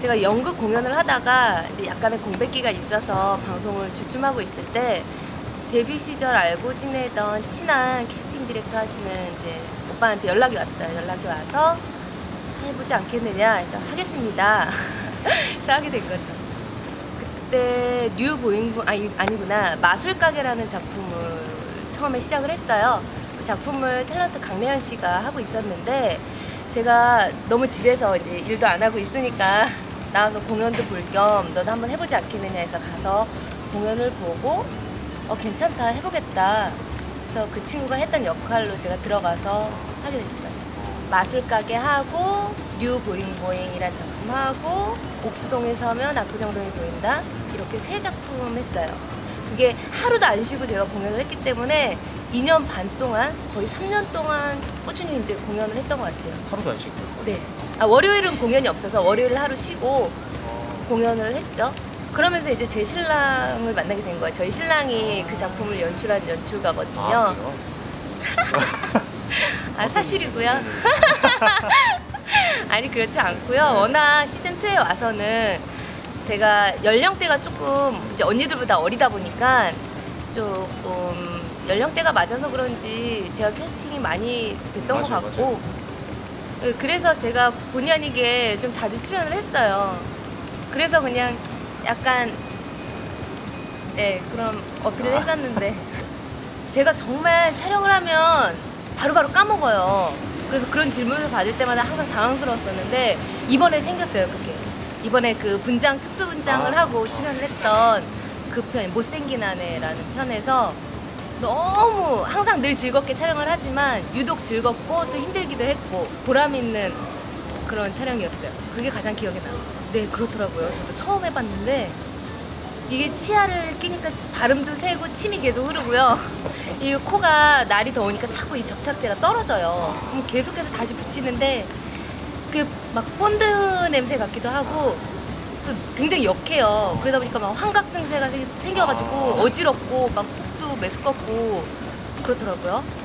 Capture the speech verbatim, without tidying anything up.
제가 연극 공연을 하다가 이제 약간의 공백기가 있어서 방송을 주춤하고 있을 때 데뷔 시절 알고 지내던 친한 캐스팅 디렉터 하시는 이제 오빠한테 연락이 왔어요. 연락이 와서 해보지 않겠느냐 해서 하겠습니다. 그래서 하게 된 거죠. 그때 뉴 보잉부 아니 아니구나 마술가게라는 작품을 처음에 시작을 했어요. 그 작품을 탤런트 강래연 씨가 하고 있었는데 제가 너무 집에서 이제 일도 안 하고 있으니까 나와서 공연도 볼 겸 너도 한번 해보지 않겠느냐 해서 가서 공연을 보고 어 괜찮다 해보겠다. 그래서 그 친구가 했던 역할로 제가 들어가서 하게 됐죠. 마술가게 하고 뉴 보잉보잉이란 작품 하고 옥수동에 서면 압구정동이 보인다 이렇게 세 작품 했어요. 그게 하루도 안 쉬고 제가 공연을 했기 때문에 이 년 반 동안 거의 삼 년 동안 꾸준히 이제 공연을 했던 것 같아요. 하루도 안 쉬고? 네. 아, 월요일은 공연이 없어서 월요일 하루 쉬고 어... 공연을 했죠. 그러면서 이제 제 신랑을 만나게 된 거예요. 저희 신랑이 그 작품을 연출한 연출가거든요. 아, 아 사실이고요. 아니 그렇지 않고요. 워낙 시즌이에 와서는 제가 연령대가 조금 이제 언니들보다 어리다 보니까 조금 연령대가 맞아서 그런지 제가 캐스팅이 많이 됐던 맞아요, 것 같고 맞아요. 그래서 제가 본의 아니게 좀 자주 출연을 했어요. 그래서 그냥 약간 네 그런 어필을 아. 했었는데 제가 정말 촬영을 하면 바로바로 까먹어요. 그래서 그런 질문을 받을 때마다 항상 당황스러웠었는데 이번에 생겼어요 그게. 이번에 그 분장 특수 분장을 아. 하고 출연을 했던 그 편 못생긴 아내라는 편에서 너무 항상 늘 즐겁게 촬영을 하지만 유독 즐겁고 또 힘들기도 했고 보람 있는 그런 촬영이었어요. 그게 가장 기억에 나요. 네 그렇더라고요. 저도 처음 해봤는데 이게 치아를 끼니까 발음도 새고 침이 계속 흐르고요. 이 코가 날이 더우니까 자꾸 이 접착제가 떨어져요. 그럼 계속해서 다시 붙이는데 그 막 본드 냄새 같기도 하고 굉장히 역해요. 그러다 보니까 막 환각 증세가 생겨가지고 어지럽고 막 속도 메스껍고 그렇더라고요.